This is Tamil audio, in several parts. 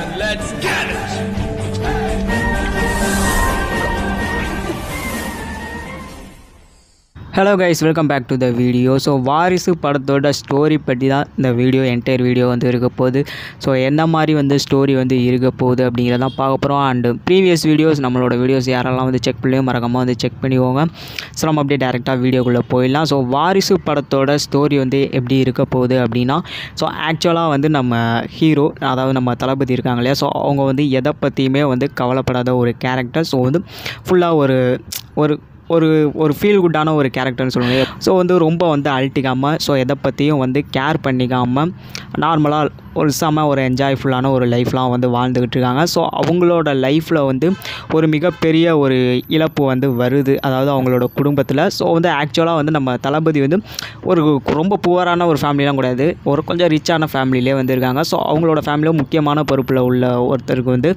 and let's get it! Hello guys, welcome back to the video. So வாரிசு படத்தோட ஸ்டோரி பற்றி தான் இந்த வீடியோ என்டையர் வீடியோ வந்து இருக்க போகுது. ஸோ என்ன மாதிரி வந்து ஸ்டோரி வந்து இருக்க போகுது அப்படிங்கிறதான் பார்க்க போகிறோம். அண்ட் ப்ரீவியஸ் வீடியோஸ் நம்மளோட வீடியோஸ் யாரெல்லாம் வந்து செக் பண்ணியோ மறக்காமல் வந்து செக் பண்ணிக்கோங்க. ஸோ நம்ம அப்படியே டேரெக்டாக வீடியோக்குள்ளே போயிடலாம். ஸோ வாரிசு படத்தோட ஸ்டோரி வந்து எப்படி இருக்க போகுது அப்படின்னா, ஸோ ஆக்சுவலாக வந்து நம்ம ஹீரோ, அதாவது நம்ம தளபதி இருக்காங்க இல்லையா, ஸோ அவங்க வந்து எதை பற்றியுமே வந்து கவலைப்படாத ஒரு கேரக்டர். ஸோ வந்து ஃபுல்லாக ஒரு ஒரு ஒரு ஃபீல் குட்டான ஒரு கேரக்டர்னு சொல்லுவாங்க. ஸோ வந்து ரொம்ப வந்து அழட்டிக்காமல், ஸோ எதை பற்றியும் வந்து கேர் பண்ணிக்காமல் நார்மலாக ஒரு என்ஜாய்ஃபுல்லான ஒரு லைஃப்லாம் வந்து வாழ்ந்துக்கிட்டு இருக்காங்க. ஸோ அவங்களோட லைஃப்பில் வந்து ஒரு மிகப்பெரிய ஒரு இழப்பு வந்து வருது, அதாவது அவங்களோட குடும்பத்தில். ஸோ வந்து ஆக்சுவலாக வந்து நம்ம தளபதி வந்து ஒரு ரொம்ப புவரான ஒரு ஃபேமிலிலாம் கிடையாது, ஒரு கொஞ்சம் ரிச்சான ஃபேமிலியிலே வந்து இருக்காங்க. ஸோ அவங்களோட ஃபேமிலியில் முக்கியமான பொறுப்பில் உள்ள ஒருத்தருக்கு வந்து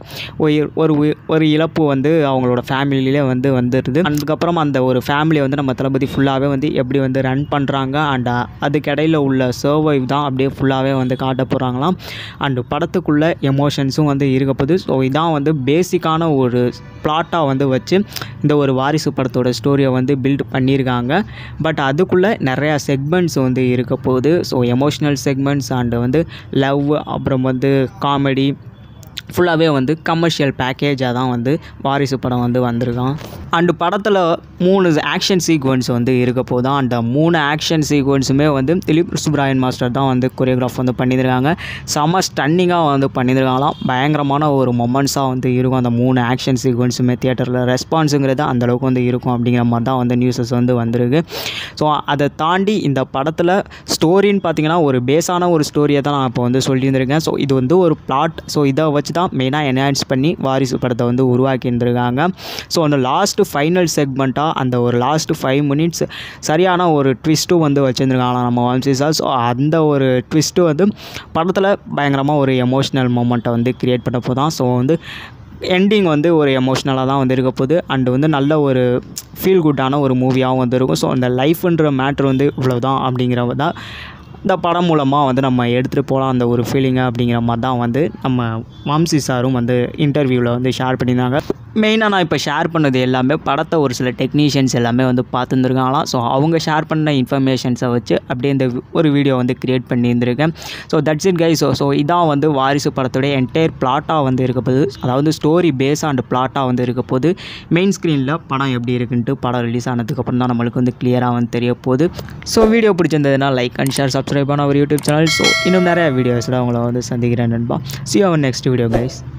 ஒரு இழப்பு வந்து அவங்களோட ஃபேமிலியிலே வந்து வந்துடுது. அதுக்கப்புறம் அந்த ஒரு ஃபேமிலியை வந்து நம்ம தளபதி ஃபுல்லாகவே வந்து எப்படி வந்து ரன் பண்ணுறாங்க அண்ட் அதுக்கிடையில் உள்ள சர்வைவ் தான் அப்படியே ஃபுல்லாகவே வந்து காட்ட போகிறாங்களாம். அண்டு படத்துக்குள்ளே எமோஷன்ஸும் வந்து இருக்க போகுது. ஸோ இதான் வந்து பேசிக்கான ஒரு பிளாட்டாக வந்து வச்சு இந்த ஒரு வாரிசு படத்தோட ஸ்டோரியை வந்து பில்ட் பண்ணியிருக்காங்க. பட் அதுக்குள்ளே நிறையா செக்மெண்ட்ஸ் வந்து இருக்க போகுது. ஸோ எமோஷ்னல் செக்மெண்ட்ஸ் அண்டு வந்து லவ், அப்புறம் வந்து காமெடி, ஃபுல்லாகவே வந்து கமர்ஷியல் பேக்கேஜாக தான் வந்து வாரிசு படம் வந்து வந்திருக்கான். அண்டு படத்தில் 3 ஆக்ஷன் சீக்வன்ஸ் வந்து இருக்க போதும். அந்த 3 ஆக்ஷன் சீக்வன்ஸுமே வந்து திலீப் சுப்ராயன் மாஸ்டர் தான் வந்து கொரியோகிராஃப் வந்து பண்ணியிருக்காங்க. செம்ம ஸ்டன்னிங்காக வந்து பண்ணியிருக்காங்களாம். பயங்கரமான ஒரு மொமெண்ட்ஸாக வந்து இருக்கும் அந்த 3 ஆக்ஷன் சீக்வன்ஸுமே. தியேட்டரில் ரெஸ்பான்ஸுங்கிறது அந்தளவுக்கு வந்து இருக்கும் அப்படிங்கிற மாதிரி தான் வந்து நியூஸஸ் வந்து வந்திருக்கு. ஸோ அதை தாண்டி இந்த படத்தில் ஸ்டோரின்னு பார்த்திங்கன்னா ஒரு பேஸான ஒரு ஸ்டோரியை தான் நான் இப்போ வந்து சொல்லியிருந்திருக்கேன். ஸோ இது வந்து ஒரு பிளாட். ஸோ இதை வச்சு தான் மெயினாக என்ஹான்ஸ் பண்ணி வாரிசு படத்தை வந்து உருவாக்கி இருந்திருக்காங்க. ஸோ அந்த லாஸ்ட்டு ஃபைனல் செக்மெண்ட்டாக அந்த ஒரு லாஸ்ட்டு 5 மினிட்ஸ் சரியான ஒரு ட்விஸ்ட்டும் வந்து வச்சுருந்துருக்காங்க நம்ம வம்சி சார். ஸோ அந்த ஒரு ட்விஸ்ட்டு வந்து படத்தில் பயங்கரமாக ஒரு எமோஷ்னல் மூமெண்ட்டை வந்து க்ரியேட் பண்ண போதான். ஸோ வந்து எண்டிங் வந்து ஒரு எமோஷ்னலாக தான் வந்து இருக்க போகுது. அண்டு வந்து நல்ல ஒரு ஃபீல் குட்டான ஒரு மூவியாகவும் வந்து இருக்கும். ஸோ அந்த லைஃப்ன்ற மேட்ரு வந்து இவ்வளோதான் அப்படிங்கிறத தான் இந்த படம் மூலமாக வந்து நம்ம எடுத்துகிட்டு போகலாம் அந்த ஒரு ஃபீலிங்கை அப்படிங்கிற மாதிரி தான் வந்து நம்ம வம்சி சாரும் வந்து இன்டர்வியூவில் வந்து ஷேர் பண்ணியிருந்தாங்க. மெயினாக நான் இப்போ ஷேர் பண்ணது எல்லாமே படத்தை ஒரு சில டெக்னீஷியன்ஸ் எல்லாமே வந்து பார்த்துருந்துருக்காங்களாம். ஸோ அவங்க ஷேர் பண்ண இன்ஃபர்மேஷன்ஸை வச்சு அப்படியே இந்த ஒரு வீடியோ வந்து க்ரியேட் பண்ணியிருந்திருக்கேன். So that's it guys. So இதான் வந்து வாரிசு படத்துடைய என்டையர் பிளாட்டாக வந்து இருக்க போகுது, அதாவது ஸ்டோரி பேஸ் அண்ட் பிளாட்டாக வந்து இருக்க போகுது. மெயின் ஸ்க்ரீனில் படம் எப்படி இருக்குன்ட்டு படம் ரிலீஸ் ஆனதுக்கப்புறம் தான் நம்மளுக்கு வந்து கிளியராக வந்து தெரிய போகுது. ஸோ வீடியோ பிடிச்சிருந்ததுன்னா லைக் அண்ட் ஷேர், சப்ஸ்கிரைப் பண்ண அவர் யூடியூப் சேனல். ஸோ இன்னும் நிறைய வீடியோஸில் அவங்கள வந்து சந்திக்கிறேன் நண்பா. See you on next video guys.